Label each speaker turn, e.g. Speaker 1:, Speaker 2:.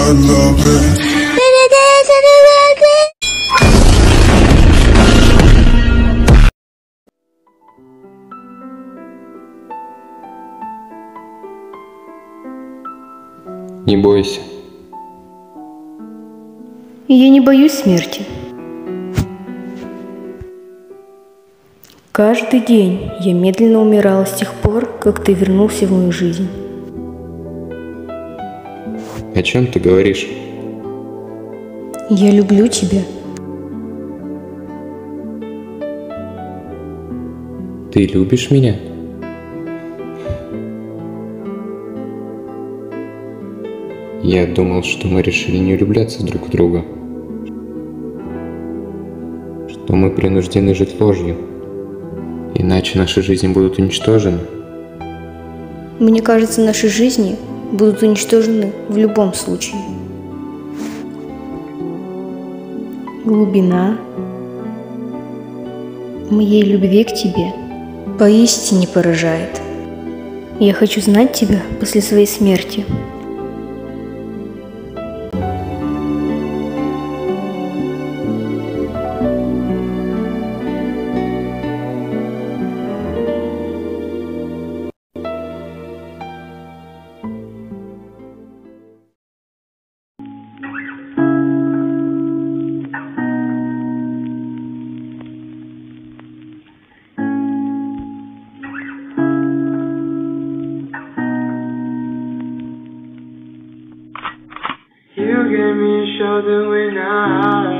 Speaker 1: Не бойся.
Speaker 2: Я не боюсь смерти. Каждый день я медленно умирала с тех пор, как ты вернулся в мою жизнь.
Speaker 1: О чем ты говоришь?
Speaker 2: Я люблю тебя.
Speaker 1: Ты любишь меня? Я думал, что мы решили не влюбляться друг в друга. Что мы принуждены жить ложью. Иначе наши жизни будут уничтожены.
Speaker 2: Мне кажется, наши жизни будут уничтожены в любом случае. Глубина моей любви к тебе поистине поражает. Я хочу знать тебя после своей смерти.
Speaker 3: You gave me a shoulder when I